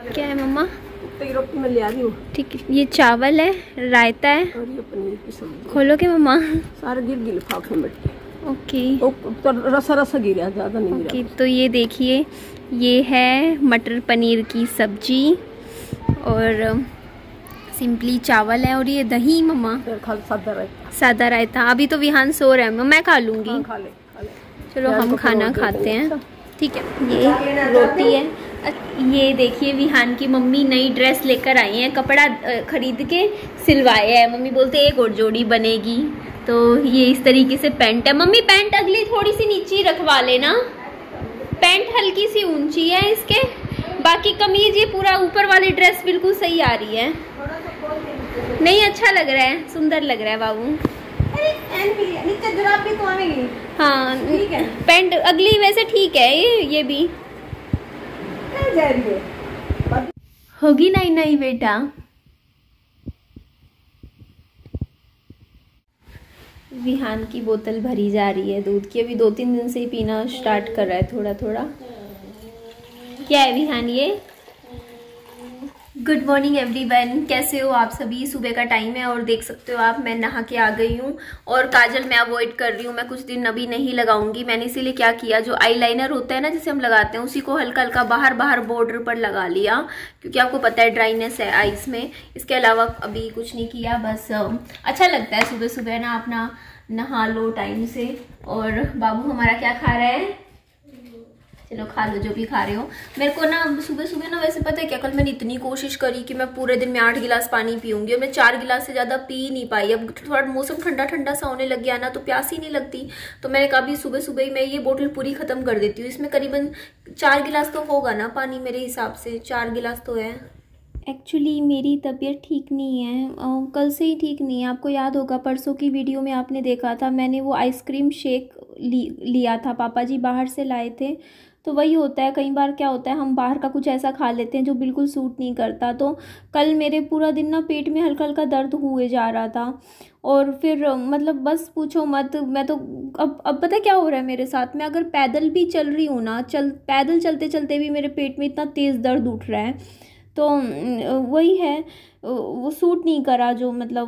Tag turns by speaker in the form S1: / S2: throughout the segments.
S1: क्या है मम्मा?
S2: रोटी में ले आ रही हूँ।
S1: ठीक है, ये चावल है, रायता है
S2: और ये पनीर की सब्जी।
S1: खोलो के मम्मा।
S2: सारे गिर गिर लिफाफे में।
S1: ओके
S2: तो रसा रसा गिरा, ज्यादा नहीं गिरा।
S1: ओके, तो ये देखिए, ये है मटर पनीर की सब्जी और सिंपली चावल है और ये दही मम्मा। सादा रायता। अभी तो विहान सो रहा है, मैं खा लूंगी।
S2: हाँ, खा ले।
S1: चलो हम खाना खाते हैं, ठीक है। ये रोटी है। ये देखिए, विहान की मम्मी नई ड्रेस लेकर आई है, कपड़ा खरीद के सिलवाया है। मम्मी बोलते एक और जोड़ी बनेगी, तो ये इस तरीके से पैंट है। मम्मी पैंट अगली थोड़ी सी नीचे रखवा लेना, पैंट हल्की सी ऊंची है इसके, बाकी कमीज ये पूरा ऊपर वाली ड्रेस बिल्कुल सही आ रही है। नहीं अच्छा लग रहा है, सुंदर लग रहा है बाबू।
S2: नीचे जुराब भी तो आएगी।
S1: हाँ
S2: ठीक है,
S1: पैंट अगली वैसे ठीक है, ये भी
S2: जा रही है।
S1: होगी नहीं नहीं बेटा। विहान की बोतल भरी जा रही है दूध की, अभी 2-3 दिन से ही पीना स्टार्ट कर रहा है थोड़ा थोड़ा। क्या है विहान ये? गुड मॉर्निंग एवरीवन, कैसे हो आप सभी? सुबह का टाइम है और देख सकते हो आप, मैं नहा के आ गई हूँ और काजल मैं अवॉइड कर रही हूँ। मैं कुछ दिन अभी नहीं लगाऊंगी। मैंने इसीलिए क्या किया, जो आईलाइनर होता है ना जिसे हम लगाते हैं, उसी को हल्का हल्का बाहर बाहर बॉर्डर पर लगा लिया, क्योंकि आपको पता है ड्राइनेस है आईज में। इसके अलावा अभी कुछ नहीं किया, बस अच्छा लगता है सुबह सुबह ना अपना नहा लो टाइम से। और बाबू हमारा क्या खा रहा है? चलो खा लो जो भी खा रहे हो। मेरे को ना सुबह सुबह ना, वैसे पता है क्या, कल मैंने इतनी कोशिश करी कि मैं पूरे दिन में 8 गिलास पानी पीऊंगी और मैं 4 गिलास से ज़्यादा पी नहीं पाई। अब थोड़ा मौसम ठंडा ठंडा सा होने लग गया ना, तो प्यास ही नहीं लगती। तो मैंने कहा भी सुबह सुबह ही मैं ये बोतल पूरी ख़त्म कर देती हूँ। इसमें करीबन 4 गिलास तो होगा ना पानी, मेरे हिसाब से 4 गिलास तो है। एक्चुअली मेरी तबीयत ठीक नहीं है, कल से ही ठीक नहीं है। आपको याद होगा परसों की वीडियो में आपने देखा था, मैंने वो आइसक्रीम शेक लिया था, पापा जी बाहर से लाए थे। तो वही होता है, कई बार क्या होता है हम बाहर का कुछ ऐसा खा लेते हैं जो बिल्कुल सूट नहीं करता। तो कल मेरे पूरा दिन ना पेट में हल्का हल्का दर्द हुए जा रहा था और फिर मतलब बस पूछो मत। मैं तो अब पता है क्या हो रहा है मेरे साथ में, अगर पैदल भी चल रही हूँ ना, पैदल चलते चलते भी मेरे पेट में इतना तेज़ दर्द उठ रहा है। तो वही है, वो सूट नहीं करा जो मतलब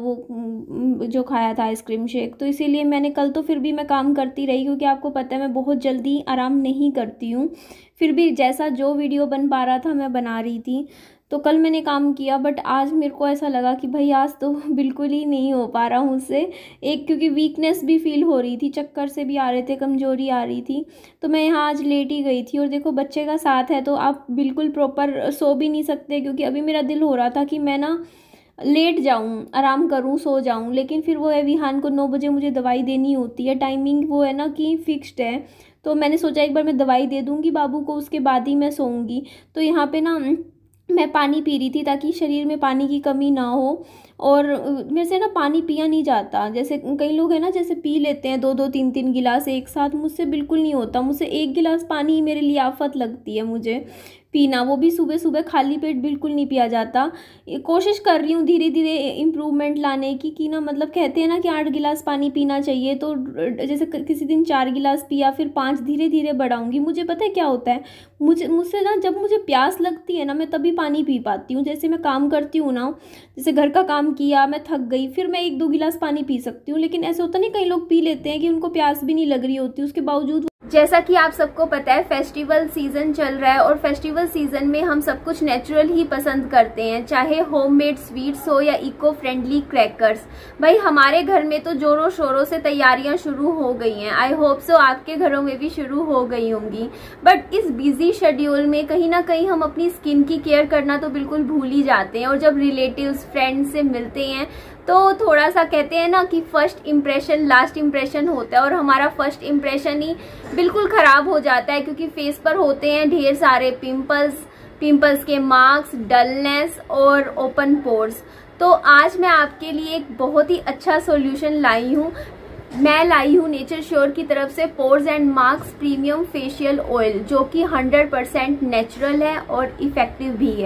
S1: वो जो खाया था आइसक्रीम शेक। तो इसीलिए मैंने कल तो फिर भी मैं काम करती रही, क्योंकि आपको पता है मैं बहुत जल्दी आराम नहीं करती हूँ। फिर भी जैसा जो वीडियो बन पा रहा था मैं बना रही थी। तो कल मैंने काम किया, बट आज मेरे को ऐसा लगा कि भाई आज तो बिल्कुल ही नहीं हो पा रहा मुझसे। एक क्योंकि वीकनेस भी फील हो रही थी, चक्कर से भी आ रहे थे, कमजोरी आ रही थी। तो मैं यहाँ आज लेट ही गई थी। और देखो बच्चे का साथ है तो आप बिल्कुल प्रॉपर सो भी नहीं सकते, क्योंकि अभी मेरा दिल हो रहा था कि मैं ना लेट जाऊं, आराम करूं, सो जाऊं। लेकिन फिर वो है, विहान को 9 बजे मुझे दवाई देनी होती है, टाइमिंग वो है ना कि फिक्स्ड है। तो मैंने सोचा एक बार मैं दवाई दे दूंगी बाबू को, उसके बाद ही मैं सोऊंगी। तो यहाँ पे ना मैं पानी पी रही थी ताकि शरीर में पानी की कमी ना हो। और मेरे से ना पानी पिया नहीं जाता, जैसे कई लोग हैं ना जैसे पी लेते हैं 2-2 3-3 गिलास एक साथ, मुझसे बिल्कुल नहीं होता। मुझसे 1 गिलास पानी ही मेरे लिए आफत लगती है मुझे पीना, वो भी सुबह सुबह खाली पेट बिल्कुल नहीं पिया जाता। कोशिश कर रही हूँ धीरे धीरे इम्प्रूवमेंट लाने की, कि ना मतलब कहते हैं ना कि 8 गिलास पानी पीना चाहिए, तो जैसे किसी दिन 4 गिलास पिया, फिर 5 धीरे धीरे बढ़ाऊंगी। मुझे पता है क्या होता है, मुझसे ना जब मुझे प्यास लगती है ना, मैं तभी पानी पी पाती हूँ। जैसे मैं काम करती हूँ ना, जैसे घर का काम किया, मैं थक गई, फिर मैं 1-2 गिलास पानी पी सकती हूँ। लेकिन ऐसा होता नहीं, कई लोग पी लेते हैं कि उनको प्यास भी नहीं लग रही होती, उसके बावजूद। जैसा कि आप सबको पता है फेस्टिवल सीजन चल रहा है और फेस्टिवल सीजन में हम सब कुछ नेचुरल ही पसंद करते हैं, चाहे होममेड स्वीट्स हो या इको फ्रेंडली क्रैकर्स। भाई हमारे घर में तो जोरों शोरों से तैयारियां शुरू हो गई हैं, आई होप सो आपके घरों में भी शुरू हो गई होंगी। बट इस बिजी शेड्यूल में कहीं ना कहीं हम अपनी स्किन की केयर करना तो बिल्कुल भूल ही जाते हैं। और जब रिलेटिव्स फ्रेंड्स से मिलते हैं तो थोड़ा सा कहते हैं ना कि फर्स्ट इम्प्रेशन लास्ट इम्प्रेशन होता है, और हमारा फर्स्ट इम्प्रेशन ही बिल्कुल ख़राब हो जाता है, क्योंकि फेस पर होते हैं ढेर सारे पिंपल्स के मार्क्स, डलनेस और ओपन पोर्स। तो आज मैं आपके लिए एक बहुत ही अच्छा सॉल्यूशन लाई हूँ। मैं लाई हूँ नेचर श्योर की तरफ से pores and marks premium facial oil, जो कि 100% नेचुरल है और इफेक्टिव भी है।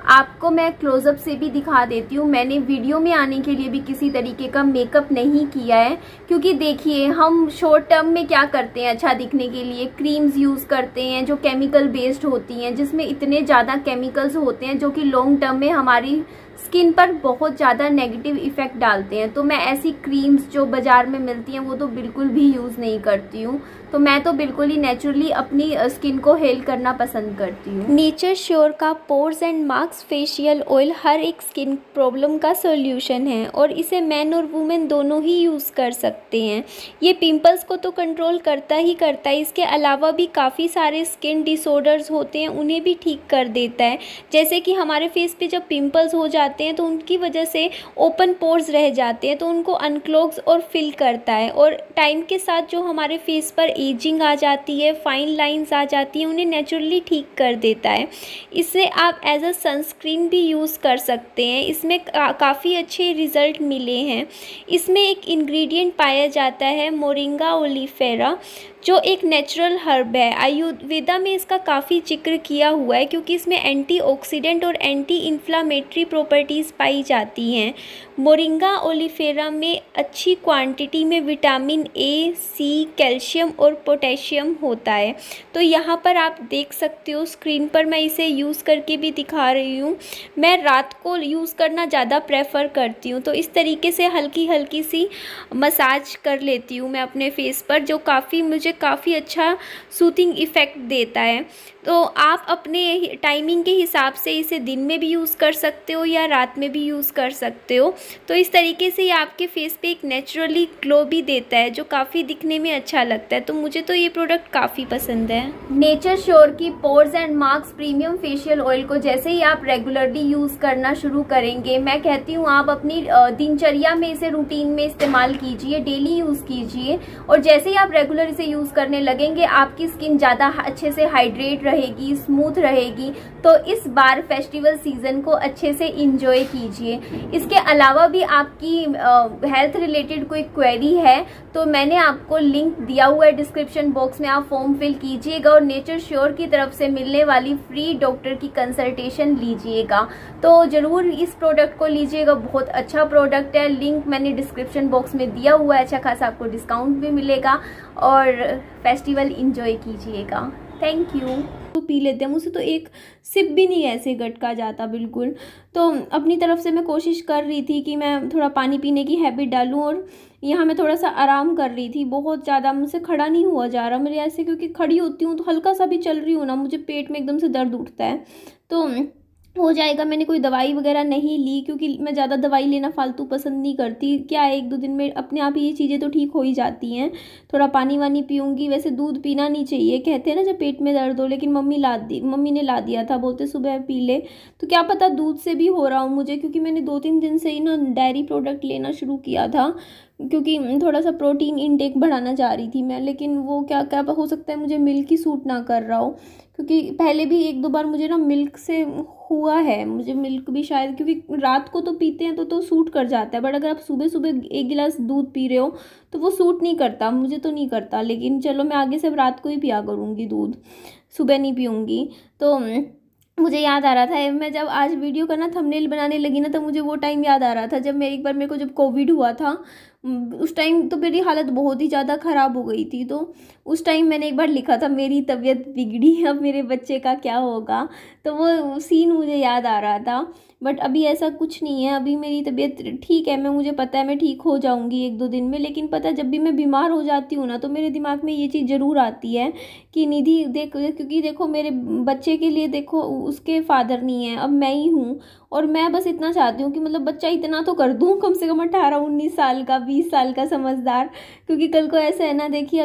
S1: आपको मैं क्लोजअप से भी दिखा देती हूँ। मैंने वीडियो में आने के लिए भी किसी तरीके का मेकअप नहीं किया है, क्योंकि देखिए हम शॉर्ट टर्म में क्या करते हैं, अच्छा दिखने के लिए क्रीम्स यूज़ करते हैं जो केमिकल बेस्ड होती हैं, जिसमें इतने ज़्यादा केमिकल्स होते हैं जो कि लॉन्ग टर्म में हमारी स्किन पर बहुत ज़्यादा नेगेटिव इफ़ेक्ट डालते हैं। तो मैं ऐसी क्रीम्स जो बाज़ार में मिलती हैं वो तो बिल्कुल भी यूज़ नहीं करती हूँ। तो मैं तो बिल्कुल ही नेचुरली अपनी स्किन को हेल करना पसंद करती हूँ। नेचर श्योर का pores and marks facial oil हर एक स्किन प्रॉब्लम का सॉल्यूशन है और इसे मैन और वुमेन दोनों ही यूज़ कर सकते हैं। ये पिंपल्स को तो कंट्रोल करता ही करता है, इसके अलावा भी काफ़ी सारे स्किन डिसऑर्डर्स होते हैं उन्हें भी ठीक कर देता है। जैसे कि हमारे फेस पे जब पिंपल्स हो जाते हैं तो उनकी वजह से ओपन पोर्स रह जाते हैं, तो उनको अनक्लोग्स और फिल करता है। और टाइम के साथ जो हमारे फेस पर एजिंग आ जाती है, फाइन लाइंस आ जाती हैं, उन्हें नेचुरली ठीक कर देता है। इसे आप एज अ सनस्क्रीन भी यूज़ कर सकते हैं। इसमें काफ़ी अच्छे रिज़ल्ट मिले हैं। इसमें एक इंग्रेडिएंट पाया जाता है मोरिंगा ओलिफेरा, जो एक नेचुरल हर्ब है। आयुर्वेदा में इसका काफ़ी जिक्र किया हुआ है क्योंकि इसमें एंटीऑक्सीडेंट और एंटी इन्फ्लामेटरी प्रॉपर्टीज़ पाई जाती हैं। मोरिंगा ओलिफेरा में अच्छी क्वांटिटी में विटामिन ए, सी, कैल्शियम और पोटेशियम होता है। तो यहाँ पर आप देख सकते हो स्क्रीन पर, मैं इसे यूज़ करके भी दिखा रही हूँ। मैं रात को यूज़ करना ज़्यादा प्रेफर करती हूँ, तो इस तरीके से हल्की हल्की सी मसाज कर लेती हूँ मैं अपने फेस पर, जो मुझे काफ़ी अच्छा सूथिंग इफ़ेक्ट देता है। तो आप अपने टाइमिंग के हिसाब से इसे दिन में भी यूज़ कर सकते हो या रात में भी यूज़ कर सकते हो। तो इस तरीके से ये आपके फेस पे एक नेचुरली ग्लो भी देता है जो काफ़ी दिखने में अच्छा लगता है। तो मुझे तो ये प्रोडक्ट काफ़ी पसंद है। नेचर श्योर की pores and marks premium facial oil को जैसे ही आप रेगुलरली यूज़ करना शुरू करेंगे, मैं कहती हूँ आप अपनी दिनचर्या में इसे रूटीन में इस्तेमाल कीजिए, डेली यूज़ कीजिए। और जैसे ही आप रेगुलर इसे यूज़ करने लगेंगे आपकी स्किन ज़्यादा अच्छे से हाइड्रेट रहेगी, स्मूथ रहेगी। तो इस बार फेस्टिवल सीजन को अच्छे से इंजॉय कीजिए। इसके अलावा भी आपकी हेल्थ रिलेटेड कोई क्वेरी है तो मैंने आपको लिंक दिया हुआ है डिस्क्रिप्शन बॉक्स में, आप फॉर्म फिल कीजिएगा और नेचर श्योर की तरफ से मिलने वाली फ्री डॉक्टर की कंसल्टेशन लीजिएगा। तो ज़रूर इस प्रोडक्ट को लीजिएगा, बहुत अच्छा प्रोडक्ट है। लिंक मैंने डिस्क्रिप्शन बॉक्स में दिया हुआ है, अच्छा खासा आपको डिस्काउंट भी मिलेगा और फेस्टिवल इंजॉय कीजिएगा। Thank you. तो पी लेते हैं, मुझसे तो एक सिप भी नहीं ऐसे गटका जाता बिल्कुल। तो अपनी तरफ से मैं कोशिश कर रही थी कि मैं थोड़ा पानी पीने की हैबिट डालूं और यहाँ मैं थोड़ा सा आराम कर रही थी। बहुत ज़्यादा मुझसे खड़ा नहीं हुआ जा रहा मेरे ऐसे, क्योंकि खड़ी होती हूँ तो हल्का सा भी चल रही हूँ ना मुझे पेट में एकदम से दर्द उठता है। तो हो जाएगा। मैंने कोई दवाई वगैरह नहीं ली क्योंकि मैं ज़्यादा दवाई लेना फालतू पसंद नहीं करती। क्या है, 1-2 दिन में अपने आप ही ये चीज़ें तो ठीक हो ही जाती हैं। थोड़ा पानी वानी पीऊँगी। वैसे दूध पीना नहीं चाहिए, कहते हैं ना जब पेट में दर्द हो, लेकिन मम्मी ने ला दिया था, बोलते सुबह पी ले। तो क्या पता दूध से भी हो रहा हूँ मुझे, क्योंकि मैंने 2-3 दिन से ही ना डेयरी प्रोडक्ट लेना शुरू किया था क्योंकि थोड़ा सा प्रोटीन इनटेक बढ़ाना चाह रही थी मैं। लेकिन वो क्या हो सकता है मुझे मिल्क ही सूट ना कर रहा हो, क्योंकि पहले भी 1-2 बार मुझे ना मिल्क से हुआ है। मुझे मिल्क भी शायद, क्योंकि रात को तो पीते हैं तो सूट कर जाता है, बट अगर आप सुबह सुबह 1 गिलास दूध पी रहे हो तो वो सूट नहीं करता, मुझे तो नहीं करता। लेकिन चलो मैं आगे से रात को ही पिया करूँगी दूध, सुबह नहीं पीऊँगी। तो मुझे याद आ रहा था, मैं जब आज वीडियो का ना थंबनेल बनाने लगी ना तो मुझे वो टाइम याद आ रहा था जब मैं एक बार, मेरे को जब कोविड हुआ था उस टाइम तो मेरी हालत बहुत ही ज़्यादा ख़राब हो गई थी। तो उस टाइम मैंने एक बार लिखा था मेरी तबीयत बिगड़ी, अब मेरे बच्चे का क्या होगा। तो वो सीन मुझे याद आ रहा था। बट अभी ऐसा कुछ नहीं है, अभी मेरी तबीयत ठीक है। मुझे पता है मैं ठीक हो जाऊंगी 1-2 दिन में। लेकिन पता है जब भी मैं बीमार हो जाती हूँ ना तो मेरे दिमाग में ये चीज़ ज़रूर आती है कि निधि देख, क्योंकि देखो मेरे बच्चे के लिए देखो उसके फादर नहीं है, अब मैं ही हूँ। और मैं बस इतना चाहती हूँ कि मतलब बच्चा इतना तो कर दूँ, कम से कम 18-19 साल का, 20 साल का समझदार। क्योंकि कल को ऐसा है ना, देखिए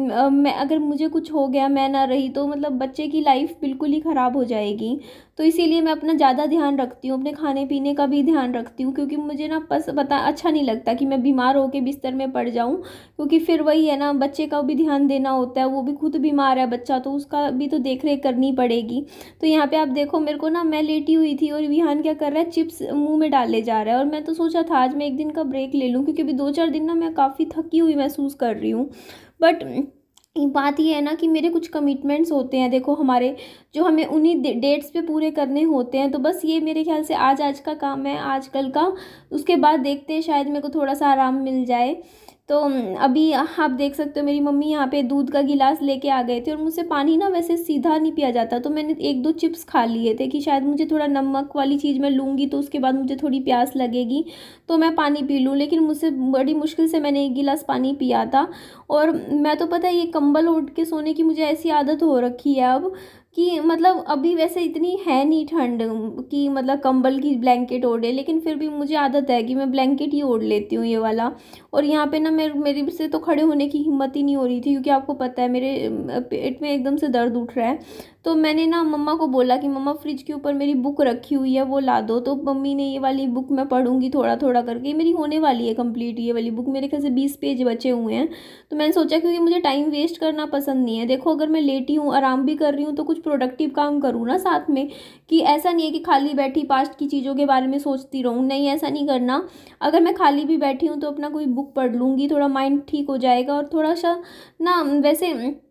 S1: अगर मुझे कुछ हो गया, मैं ना रही, तो मतलब बच्चे की लाइफ बिल्कुल ही ख़राब हो जाएगी। तो इसीलिए मैं अपना ज़्यादा ध्यान रखती हूँ, अपने खाने पीने का भी ध्यान रखती हूँ। क्योंकि मुझे ना पता अच्छा नहीं लगता कि मैं बीमार होकर बिस्तर में पड़ जाऊँ, क्योंकि फिर वही है ना, बच्चे का भी ध्यान देना होता है। वो भी खुद बीमार है बच्चा, तो उसका भी तो देख रेख करनी पड़ेगी। तो यहाँ पे आप देखो मेरे को ना, मैं लेटी हुई थी और विहान क्या कर रहा है, चिप्स मुंह में डाले जा रहा है। और मैं तो सोचा था आज मैं 1 दिन का ब्रेक ले लूँ, क्योंकि अभी 2-4 दिन ना मैं काफ़ी थकी हुई महसूस कर रही हूँ। बट बात ये है ना कि मेरे कुछ कमिटमेंट्स होते हैं, देखो हमारे, जो हमें उन्हीं डेट्स पे पूरे करने होते हैं। तो बस ये मेरे ख्याल से आज का काम है, आज कल का, उसके बाद देखते हैं, शायद मेरे को थोड़ा सा आराम मिल जाए। तो अभी आप देख सकते हो मेरी मम्मी यहाँ पे दूध का गिलास लेके आ गए थे, और मुझसे पानी ना वैसे सीधा नहीं पिया जाता, तो मैंने 1-2 चिप्स खा लिए थे कि शायद मुझे थोड़ा नमक वाली चीज़ मैं लूँगी तो उसके बाद मुझे थोड़ी प्यास लगेगी तो मैं पानी पी लूँ। लेकिन मुझसे बड़ी मुश्किल से मैंने 1 गिलास पानी पिया था। और मैं तो पता है ये कंबल ओढ़ के सोने की मुझे ऐसी आदत हो रखी है अब कि मतलब अभी वैसे इतनी है नहीं ठंड कि मतलब कंबल की ब्लैंकेट ओढ़े, लेकिन फिर भी मुझे आदत है कि मैं ब्लैंकेट ही ओढ़ लेती हूँ ये वाला। और यहाँ पे ना मेरी से तो खड़े होने की हिम्मत ही नहीं हो रही थी, क्योंकि आपको पता है मेरे पेट में एकदम से दर्द उठ रहा है। तो मैंने ना मम्मा को बोला कि मम्मा फ्रिज के ऊपर मेरी बुक रखी हुई है वो ला दो। तो मम्मी ने ये वाली बुक मैं पढ़ूंगी थोड़ा थोड़ा करके, मेरी होने वाली है कंप्लीट ये वाली बुक, मेरे ख्याल से 20 पेज बचे हुए हैं। तो मैंने सोचा क्योंकि मुझे टाइम वेस्ट करना पसंद नहीं है, देखो अगर मैं लेटी हूँ आराम भी कर रही हूँ तो कुछ प्रोडक्टिव काम करूँ ना साथ में, कि ऐसा नहीं है कि खाली बैठी पास्ट की चीज़ों के बारे में सोचती रहूँ, नहीं ऐसा नहीं करना। अगर मैं खाली भी बैठी हूँ तो अपना कोई बुक पढ़ लूँगी, थोड़ा माइंड ठीक हो जाएगा। और थोड़ा सा ना वैसे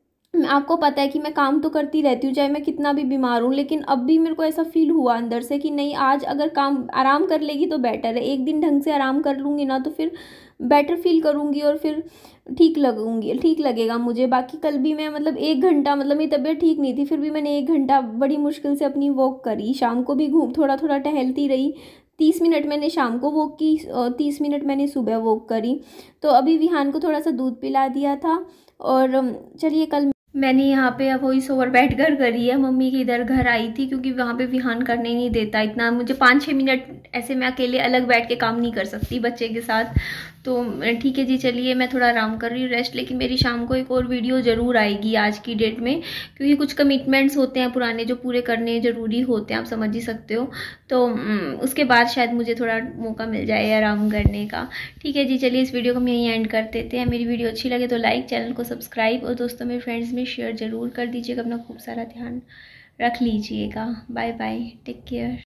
S1: आपको पता है कि मैं काम तो करती रहती हूँ चाहे मैं कितना भी बीमार हूँ, लेकिन अब भी मेरे को ऐसा फील हुआ अंदर से कि नहीं आज अगर काम आराम कर लेगी तो बेटर है, एक दिन ढंग से आराम कर लूँगी ना तो फिर बेटर फील करूँगी और फिर ठीक लगेगा मुझे। बाकी कल भी मैं मतलब 1 घंटा, मतलब मेरी तबीयत ठीक नहीं थी फिर भी मैंने 1 घंटा बड़ी मुश्किल से अपनी वॉक करी, शाम को भी थोड़ा थोड़ा टहलती रही। 30 मिनट मैंने शाम को वॉक की, 30 मिनट मैंने सुबह वॉक करी। तो अभी विहान को थोड़ा सा दूध पिला दिया था। और चलिए कल मैंने यहाँ पे वॉइस ओवर बैठकर करी है, मम्मी के इधर घर आई थी क्योंकि वहाँ पे विहान करने नहीं देता इतना, मुझे 5-6 मिनट ऐसे मैं अकेले अलग बैठ के काम नहीं कर सकती बच्चे के साथ। तो ठीक है जी, चलिए मैं थोड़ा आराम कर रही हूँ रेस्ट, लेकिन मेरी शाम को एक और वीडियो ज़रूर आएगी आज की डेट में, क्योंकि कुछ कमिटमेंट्स होते हैं पुराने जो पूरे करने ज़रूरी होते हैं, आप समझ ही सकते हो। तो उसके बाद शायद मुझे थोड़ा मौका मिल जाए आराम करने का। ठीक है जी, चलिए इस वीडियो को हम यहीं एंड कर देते हैं। मेरी वीडियो अच्छी लगे तो लाइक, चैनल को सब्सक्राइब और दोस्तों मेरे फ्रेंड्स में शेयर ज़रूर कर दीजिएगा। अपना खूब सारा ध्यान रख लीजिएगा। Bye bye, take care.